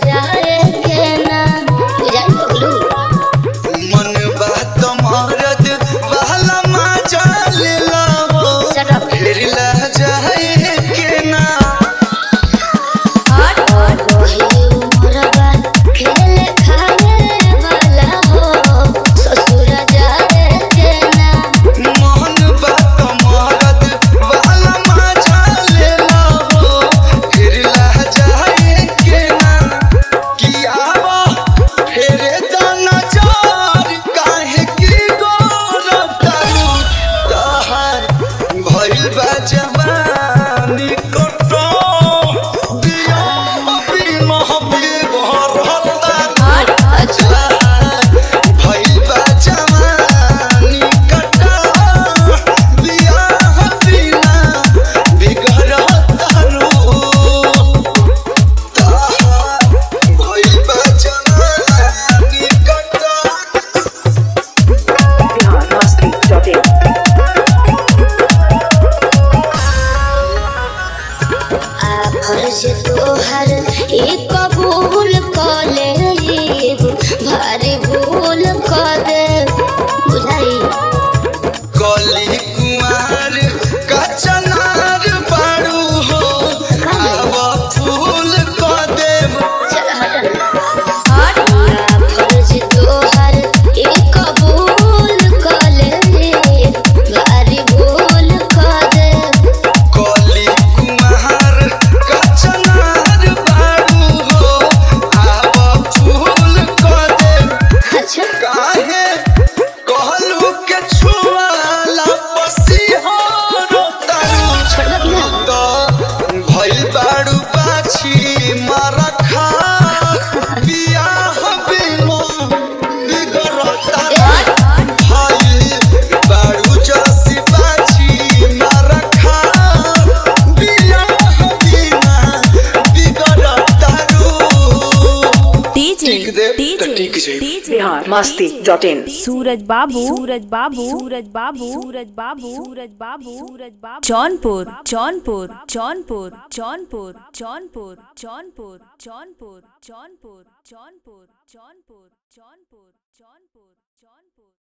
जाए के ना बुझाई बोलू मन बात मरद वाला मजा ले लाओ फिर ला जाए के ना खेले खाने वाला हो ससुर जाए के ना मन बात मरद वाला मजा ले लाओ फिर ला जाए के ना किया फेरे दाना चार काहे की गोरतारू तहार भइल बा जवानी कटो दिया बिना बिगड़ता अच्छा भइल बा जवानी कटो दिया बिना बिगड़तारू तहार भइल बा जवानी कटो biharmasti.in फर्ज तोहर एक कबूल कर लेब भारी भूल कर दे बुझाई कली कुमार कचनार बाड़ू हो आव फूल क देव चल हट फर्ज तोहर एक कबूल कर लेब भारी भूल कर दे कली कुमार कचनार बाड़ू हो आव फूल क देव अच्छा काहे कहलू के छुआला पसीहर तारू छोड़ दो ना तो भइल बाड़ू पाछी मरखा बियाह बिना बिगड़ता भइल बाड़ू जसी पाछी मरखा बियाह बिना बिगड़ता रू टिक दे त टिक जाई biharmasti.in सूरज बाबू सूरज बाबू सूरज बाबू सूरज बाबू सूरज बाबू सूरज बाबू जौनपुर जौनपुर जौनपुर जौनपुर जौनपुर जौनपुर जौनपुर जौनपुर जौनपुर जौनपुर जौनपुर जौनपुर जौनपुर